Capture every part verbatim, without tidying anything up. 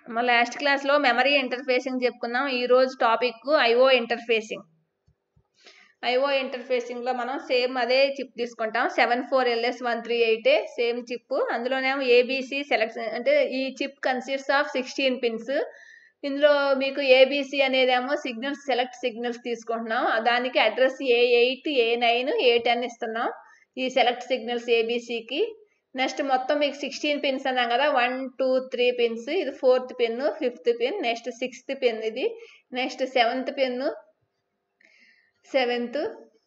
మన లాస్ట్ క్లాస్లో memory interfacing చెప్పుకున్నాం. ఈరోజు టాపిక్ ఐఓ ఇంటర్ఫేసింగ్. ఐఓ ఇంటర్ఫేసింగ్లో మనం సేమ్ అదే చిప్ తీసుకుంటాం. Seven four LS one three eight same chip. అందులోనేమో ఏబీసీ సెలెక్ట్ అంటే ఈ chip consists of sixteen pins. ఇందులో మీకు ఏబీసీ అనేదేమో సిగ్నల్స్ సెలెక్ట్ సిగ్నల్స్ తీసుకుంటున్నాం. దానికి address A eight A nine A ten ఇస్తున్నాం ఈ సెలెక్ట్ సిగ్నల్స్ ఏబీసీకి. నెక్స్ట్ మొత్తం మీకు సిక్స్టీన్ పిన్స్ అన్నాం కదా, వన్ టూ త్రీ పిన్స్. ఇది fourth pin, fifth pin, next sixth pin, ఇది next seventh pin, seventh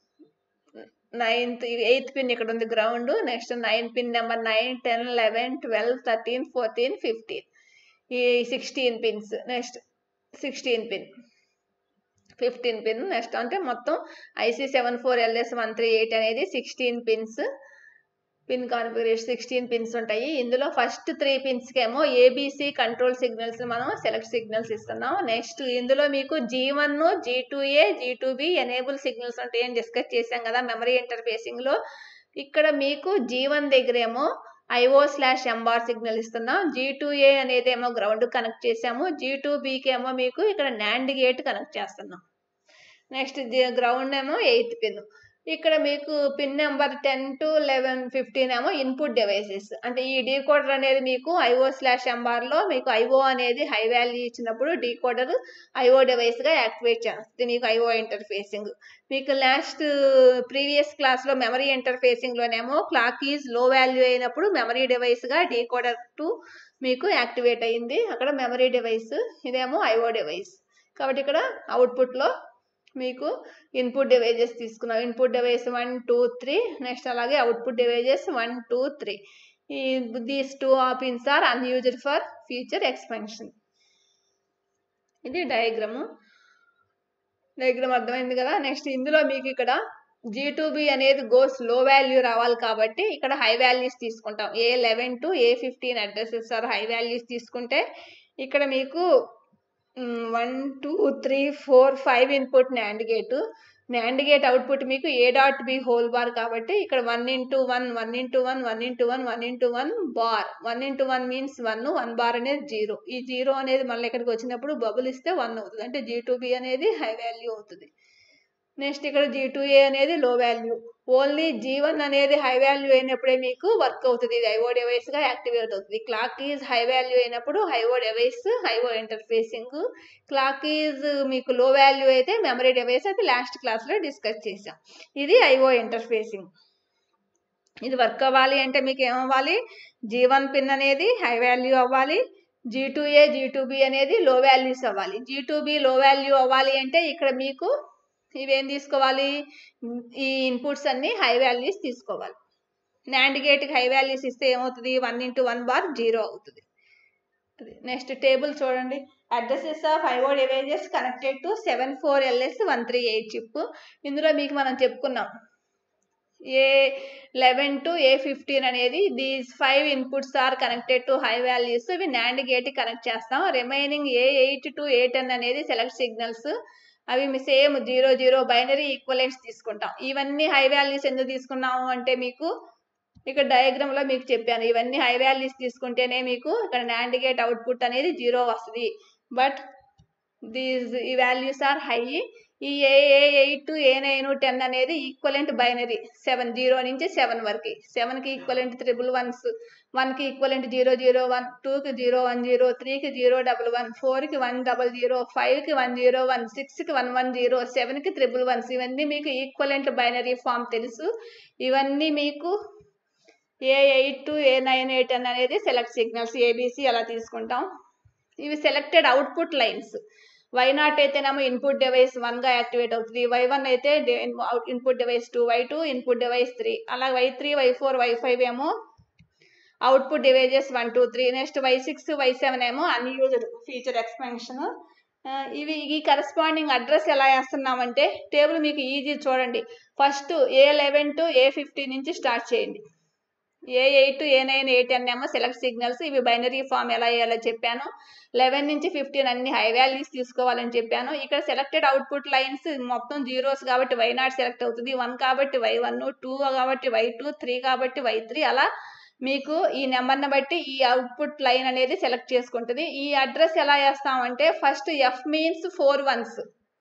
ninth, eighth pin ఇక్కడ ఉంది ground. Next nine pin number nine ten eleven twelve thirteen fourteen fifteen ఈ sixteen pins. Next sixteen pin, fifteen pin. Next అంటే మొత్తం IC seven four LS one three eight అనేది sixteen pins. Pin configuration sixteen pins ఉంటాయి. ఇందులో first three పిన్స్కి ఏమో ABC control signals మనం select signals ఇస్తున్నాం. నెక్స్ట్ ఇందులో మీకు G one G two A G two B enable signals ఉంటాయని డిస్కస్ చేశాం కదా మెమరీ ఇంటర్ఫేసింగ్లో. ఇక్కడ మీకు జీ వన్ దగ్గర ఏమో ఐఓ స్లాష్ ఎంబార్ సిగ్నల్ ఇస్తున్నాం. జీ టూ ఏ అనేది ఏమో గ్రౌండ్ కనెక్ట్ చేసాము. జీ టూ బికి ఏమో మీకు ఇక్కడ నాండ్ గేట్ కనెక్ట్ చేస్తున్నాం. నెక్స్ట్ గ్రౌండ్ ఏమో ఎయిత్ పిన్. ఇక్కడ మీకు pin number ten to eleven fifteen ఏమో ఇన్పుట్ డివైసెస్. అంటే ఈ డీకోడర్ అనేది మీకు ఐఓ స్లాష్ ఎంబార్లో మీకు ఐఓ అనేది హై వాల్యూ ఇచ్చినప్పుడు డీకోడర్ ఐఓ డివైస్గా యాక్టివేట్ చేస్తుంది మీకు ఐఓ ఇంటర్ఫేసింగ్. మీకు లాస్ట్ ప్రీవియస్ క్లాస్లో మెమరీ ఇంటర్ఫేసింగ్లోనేమో క్లాక్ ఈజ్ లో వాల్యూ అయినప్పుడు మెమరీ డివైస్గా డీకోడర్ టు మీకు యాక్టివేట్ అయ్యింది. అక్కడ మెమరీ డివైస్, ఇదేమో ఐఓ డివైస్. కాబట్టి ఇక్కడ అవుట్పుట్లో మీకు ఇన్పుట్ డివైజెస్ తీసుకున్నాం. Input device one two three, next అలాగే output devices one two three. ఈ these two pins are unused for future expansion. ఇది డయాగ్రాము. డయాగ్రామ్ అర్థమైంది కదా. నెక్స్ట్ ఇందులో మీకు ఇక్కడ జీ టూ బి అనేది గోస్ లో వాల్యూ రావాలి కాబట్టి ఇక్కడ హై వాల్యూస్ తీసుకుంటాం. A eleven to A fifteen addresses are high values తీసుకుంటే ఇక్కడ మీకు one two three four five input NAND gate. NAND gate output మీకు A dot B whole bar కాబట్టి ఇక్కడ one into one one into one one into one one into one bar. One into one means one, one bar అనేది zero. ఈ zero అనేది మళ్ళీ ఇక్కడికి వచ్చినప్పుడు bubble ఇస్తే వన్ అవుతుంది, అంటే జీ టూ బి అనేది హై వాల్యూ అవుతుంది. నెక్స్ట్ ఇక్కడ జీ టూ ఏ అనేది low value. Only G one అనేది హై వాల్యూ అయినప్పుడే మీకు వర్క్ అవుతుంది, ఇది ఐఓ డివైస్గా యాక్టివేట్ అవుతుంది. క్లాక్ ఈజ్ హై వాల్యూ అయినప్పుడు IO device IO interfacing. Clock is మీకు లో వాల్యూ అయితే మెమరీ డివైస్. అయితే లాస్ట్ క్లాస్లో డిస్కస్ చేసాం. ఇది ఐఓ ఇంటర్ఫేసింగ్. ఇది వర్క్ అవ్వాలి అంటే మీకు ఏమవ్వాలి, జీ వన్ పిన్ అనేది హై వాల్యూ అవ్వాలి, G two A G two B అనేది లో వాల్యూస్ అవ్వాలి. G two B low value అవ్వాలి అంటే ఇక్కడ మీకు ఇవేం తీసుకోవాలి, ఈ ఇన్పుట్స్ అన్ని హై వాల్యూస్ తీసుకోవాలి. నాండ్ గేట్కి హై వాల్యూస్ ఇస్తే ఏమవుతుంది, one into one bar zero అవుతుంది. నెక్స్ట్ టేబుల్ చూడండి. Addresses of IO devices connected to seven four LS one three eight chip. ఇందులో మీకు మనం చెప్పుకున్నాం ఏ లెవెన్ టు ఏ ఫిఫ్టీన్ అనేది these five inputs are connected to high values. ఇవి NAND గేట్కి కనెక్ట్ చేస్తాం. Remaining A eight to A ten అనేది సెలెక్ట్ సిగ్నల్స్. అవి మీ same zero zero binary equivalents తీసుకుంటాం. ఇవన్నీ హై వాల్యూస్ ఎందుకు తీసుకున్నాము అంటే మీకు ఇక్కడ డయాగ్రామ్లో మీకు చెప్పాను, ఇవన్నీ హై వాల్యూస్ తీసుకుంటేనే మీకు ఇక్కడ నాండ్ గేట్ అవుట్పుట్ అనేది జీరో వస్తుంది. బట్ దీస్ ఈ వాల్యూస్ ఆర్ హై. ఈ A eight to A nine ten అనేది ఈక్వలెంట్ బైనరీ. సెవెన్ జీరో నుంచి సెవెన్ వరకు. సెవెన్కి ఈక్వలెంట్ త్రిబుల్ వన్స్, వన్కి ఈక్వలెంట్ జీరో జీరో వన్, టూకి జీరో వన్ జీరో, త్రీకి జీరో డబల్ వన్, ఫోర్కి వన్ డబల్ జీరో, ఫైవ్కి వన్ జీరో వన్, సిక్స్కి వన్ వన్ జీరో, సెవెన్కి త్రిబుల్ వన్స్. ఇవన్నీ మీకు ఈక్వలెంట్ బైనరీ ఫామ్ తెలుసు. ఇవన్నీ మీకు A eight to A nine A ten అనేది సెలెక్ట్ సిగ్నల్స్ ఏబీసీ అలా తీసుకుంటాం. ఇవి selected output lines. Y naught అయితేనేమో ఇన్పుట్ డివైస్ వన్గా యాక్టివేట్ అవుతుంది, వై వన్ అయితే input device two, Y two input device three, అలా Y three Y four Y five ఏమో output devices one two three. Next Y six Y seven ఏమో unused feature expansion. ఇవి ఈ corresponding address ఎలా వేస్తున్నామంటే table మీకు easy చూడండి. First A eleven to A fifteen నుంచి స్టార్ట్ చేయండి. A eight A nine A ten ఏమో సెలెక్ట్ సిగ్నల్స్. ఇవి బైనరీ ఫామ్ ఎలా వేయాలో చెప్పాను. లెవెన్ నుంచి ఫిఫ్టీన్ అన్ని హై వాల్యూస్ తీసుకోవాలని చెప్పాను. ఇక్కడ సెలెక్టెడ్ అవుట్పుట్ లైన్స్ మొత్తం జీరోస్ కాబట్టి వై నాట్ సెలెక్ట్ అవుతుంది, వన్ కాబట్టి వై వన్, టూ కాబట్టి వై టూ, త్రీ కాబట్టి వై త్రీ. అలా మీకు ఈ నెంబర్ని బట్టి ఈ అవుట్పుట్ లైన్ అనేది సెలెక్ట్ చేసుకుంటుంది. ఈ అడ్రస్ ఎలా వేస్తామంటే first F means four ones,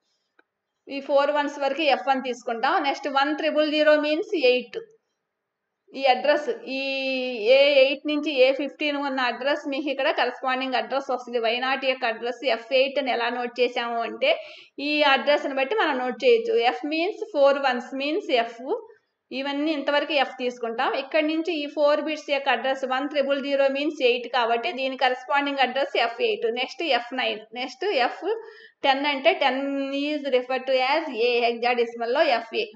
ఈ ఫోర్ వన్స్ వరకు ఎఫ్ వన్ తీసుకుంటాం. Next one triple zero means eight. ఈ అడ్రస్ ఈ ఏ ఎయిట్ నుంచి ఏ ఫిఫ్టీన్ ఉన్న అడ్రస్ మీకు ఇక్కడ కరస్పాండింగ్ అడ్రస్ వస్తుంది. వై నాట్ యొక్క అడ్రస్ ఎఫ్ ఎయిట్ అని ఎలా నోట్ చేసాము అంటే ఈ అడ్రస్ని బట్టి మనం నోట్ చేయొచ్చు. F means four ones means F, ఇవన్నీ ఇంతవరకు ఎఫ్ తీసుకుంటాం. ఇక్కడ నుంచి ఈ ఫోర్ బిట్స్ యొక్క address one triple zero means eight కాబట్టి దీని corresponding address F eight. Next F nine, next F ten అంటే ten is refer to as A హెక్సాడెసిమల్లో ఎఫ్ ఏ.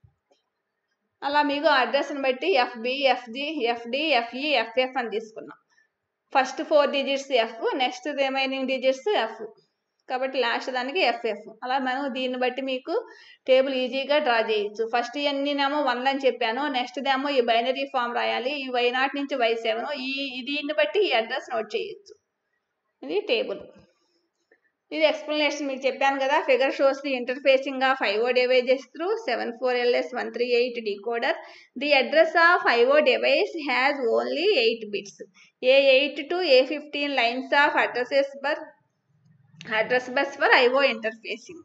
అలా మీకు అడ్రస్ని బట్టి FB, FG, FD, FE, FF అని తీసుకున్నాం. First four digits F, next remaining digits F, కాబట్టి last దానికి ఎఫ్ఎఫ్. అలా మనం దీన్ని బట్టి మీకు టేబుల్ ఈజీగా డ్రా చేయొచ్చు. ఫస్ట్ ఇవన్నీనేమో వన్ అని చెప్పాను, నెక్స్ట్ దేమో ఈ బైనరీ ఫామ్ రాయాలి, ఈ వై నాట్ నుంచి వై సెవెన్, ఈ దీన్ని బట్టి ఈ అడ్రస్ నోట్ చేయొచ్చు. ఇది టేబుల్. ఇది ఎక్స్ప్లెనేషన్ మీకు చెప్పాను కదా. Figure shows the interfacing of IO devices through seven four L S one three eight decoder. The address of I O device has only eight bits. A eight to A fifteen lines of addresses per address bus for I O interfacing.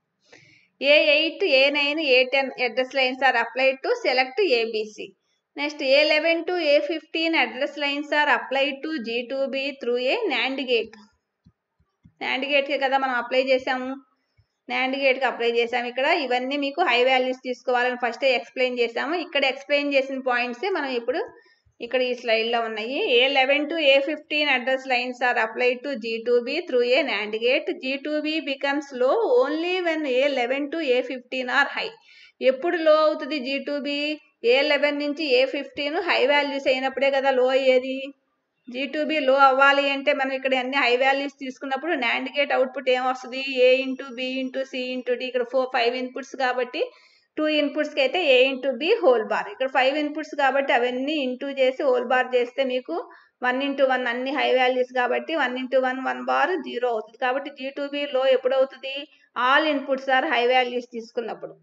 A eight, A nine, A ten address lines are applied to select A B C. Next, A eleven to A fifteen address lines are applied to G two B through a NAND gate. NAND gate కి కదా మనం apply చేసాము, NAND gate కి apply చేసాము. ఇక్కడ ఇవన్నీ మీకు high values తీసుకోవాలని ఫస్టే ఎక్స్ప్లెయిన్ చేసాము. ఇక్కడ ఎక్స్ప్లెయిన్ చేసిన పాయింట్సే మనం ఇప్పుడు ఇక్కడ ఈ స్లైడ్లో ఉన్నాయి. A eleven to A fifteen address lines are applied to G two B through A NAND gate. G two B becomes low only when A eleven to A fifteen are high. ఎప్పుడు low అవుతుంది G two B? A eleven నుంచి A fifteen high values అయినప్పుడే కదా లో అయ్యేది. G two B లో అవ్వాలి అంటే మనం ఇక్కడ అన్ని హై వాల్యూస్ తీసుకున్నప్పుడు NAND gate అవుట్పుట్ ఏమొస్తుంది? A into B into C into D. ఇక్కడ ఫోర్ ఫైవ్ ఇన్పుట్స్ కాబట్టి టూ ఇన్పుట్స్కి అయితే A into B whole bar. ఇక్కడ ఫైవ్ ఇన్పుట్స్ కాబట్టి అవన్నీ ఇంటూ చేసి హోల్ బార్ చేస్తే మీకు వన్ ఇంటూ వన్ అన్ని హై వాల్యూస్ కాబట్టి one into one one bar zero అవుతుంది. కాబట్టి జీ టూ బీ లో ఎప్పుడు అవుతుంది? All inputs are high values తీసుకున్నప్పుడు.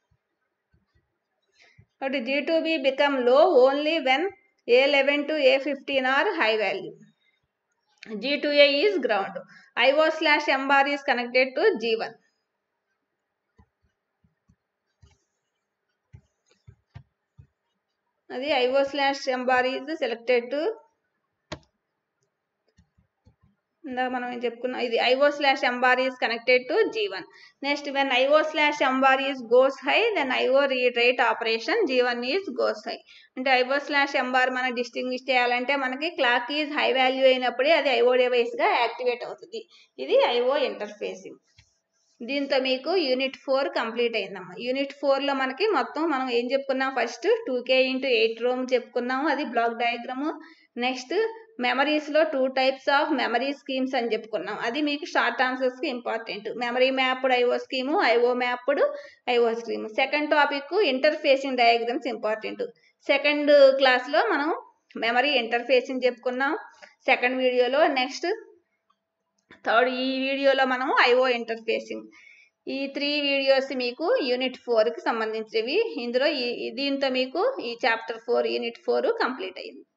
కాబట్టి G two B become low only when A eleven to A fifteen are high value. G two A is ground. I O slash M bar is connected to G one. అది I O slash M bar is selected to, ఇందాక మనం ఏం చెప్పుకున్నాం, ఇది I O slash M bar is connected to G one. Next when I O slash M bar is goes high, then I O read write operation G one is goes high. అంటే I O slash M bar మనం distinguish చేయాలంటే మనకి clock is high value అయినప్పుడే అది I O device గా activate అవుతుంది. ఇది I O interfacing. దీంతో మీకు యూనిట్ ఫోర్ కంప్లీట్ అయిందమ్మా. యూనిట్ ఫోర్ లో మనకి మొత్తం మనం ఏం చెప్పుకున్నాం? First two K into eight ROM చెప్పుకున్నాము, అది బ్లాక్ డయాగ్రాము. నెక్స్ట్ మెమరీస్ లో two types of memory schemes అని చెప్పుకున్నాం, అది మీకు షార్ట్ ఆన్సర్స్ కి important. Memory mapped IO scheme, IO mapped IO scheme. Second topic interfacing diagrams important. Second class లో మనం మెమరీ ఇంటర్ఫేసింగ్ చెప్పుకున్నాం సెకండ్ వీడియోలో. నెక్స్ట్ థర్డ్ ఈ వీడియోలో మనం ఐఓ ఇంటర్ఫేసింగ్. ఈ త్రీ వీడియోస్ మీకు యూనిట్ ఫోర్ కి సంబంధించినవి. ఇందులో ఈ దీంతో మీకు ఈ chapter four unit four complete అయింది.